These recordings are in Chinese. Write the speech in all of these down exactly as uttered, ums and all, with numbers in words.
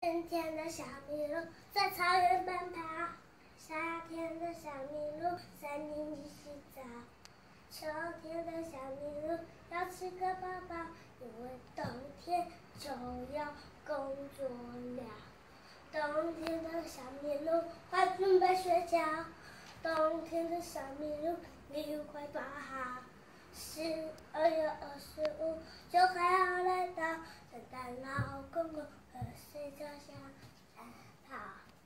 春天的小麋鹿在草原奔跑，夏天的小麋鹿在泥里洗澡，秋天的小麋鹿要吃个饱饱，因为冬天就要工作了。冬天的小麋鹿快准备睡觉，冬天的小麋鹿礼物快包好。十二月二十五就快要来到，圣诞老公公和谁家乡安好。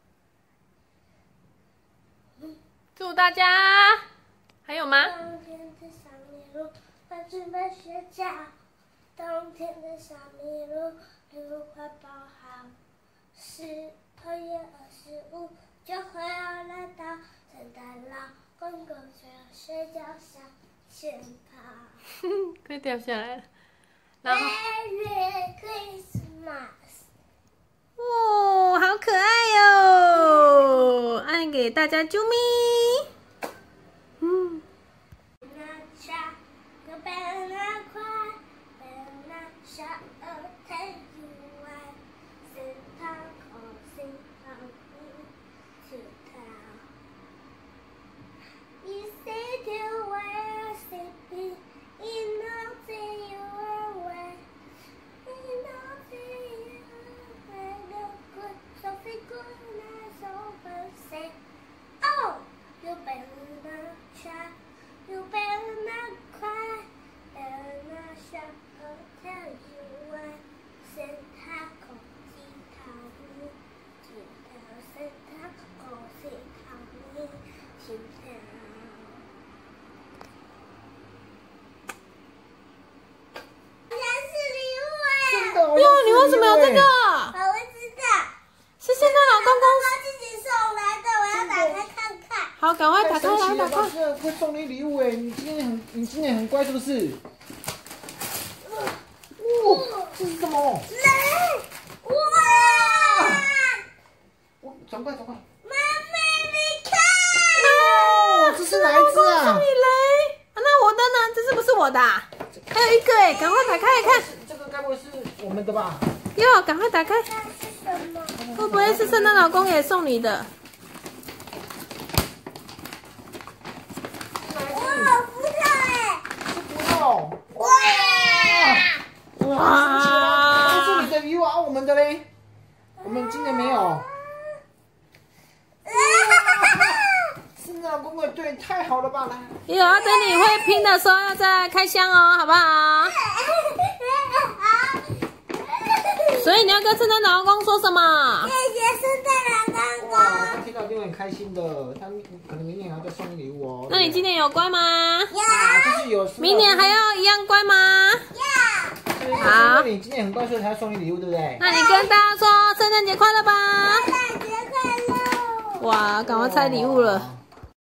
祝大家，还有吗？ 冬天的小麋鹿快准备睡觉，冬天的小麋鹿礼物快包好。十二月二十五就快要来到，圣诞老公公就要睡觉上前跑。 快掉下来了。然后 Merry Christmas！ 哦，好可爱哟、哦！按给大家啾咪。嗯。 那茶有白那块，白那小鹅太意外，心头可心头你知道。You say to where sleepy, you know that you are away. You know that you are no good, so feel good and so well say. Oh, you better not try, you better not cry, better not shout, I'll tell you why. 圣诞口气讨你，知道圣诞口气讨你，知道。 哟，你为什么有这个？ 我不知道， 是圣诞老公公他自己送来的，我要打开看看。 好，赶快打开来，打老开。 师会送你礼物哎，你今天很，你今天很乖是不是？哇，这是什么？ 雷！哇！ 哇，转过来，转过来。 妈妈，你看！ 哦，这是哪一只啊？ 送你雷、啊，那我的呢？这是不是我的、啊？还有一个哎，赶快打开来看。 这个该不会是我们的吧？ 哟，赶快打开。 这是什么？ 会不会是圣诞老公也送你的？ 哇，葡萄哎！ 是葡萄。 哇！ 哇！这是你的礼物啊，我们的嘞？我们今年没有。圣诞老公公对你太好了吧？来。 有啊，等你会拼的时候要再开箱哦，好不好？所以你要跟圣诞老公说什么？ 谢谢圣诞老公哇， 公。 他听到一定会很开心的，他可能明年还要再送你礼物哦。 那你今年有乖吗？ 啊，就是有。 明年还要一样乖吗？ 要。 好。你今年很乖，所以才要送你礼物，对不对？ 那你跟大家说圣诞节快乐吧！ 圣诞节快乐！ 哇，赶快拆礼物了。